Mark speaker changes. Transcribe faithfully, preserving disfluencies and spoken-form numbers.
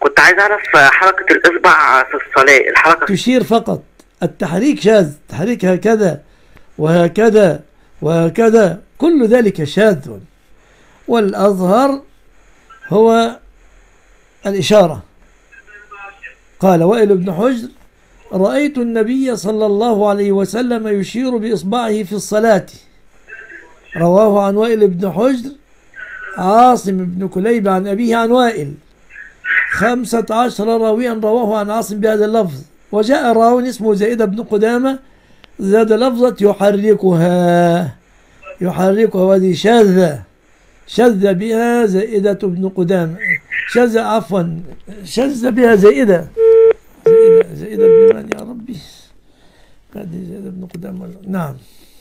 Speaker 1: كنت عايز اعرف حركة الاصبع في الصلاة، الحركة.
Speaker 2: تشير فقط، التحريك شاذ، تحريك هكذا وهكذا وهكذا كل ذلك شاذ، والأظهر هو الإشارة. قال وائل بن حجر: رأيت النبي صلى الله عليه وسلم يشير بإصبعه في الصلاة. رواه عن وائل بن حجر عاصم بن كليب عن أبيه عن وائل. خمسة عشر راويا رواه عن عاصم بهذا اللفظ، وجاء راو اسمه زائدة بن قدامة زاد لفظة يحركها، يحركها، وهذه شاذة، شذ بها زائدة بن قدامة، شذ عفوا شذ بها زائدة زائدة, زائدة بن من يا ربي؟ هذه زائدة بن قدامة. نعم.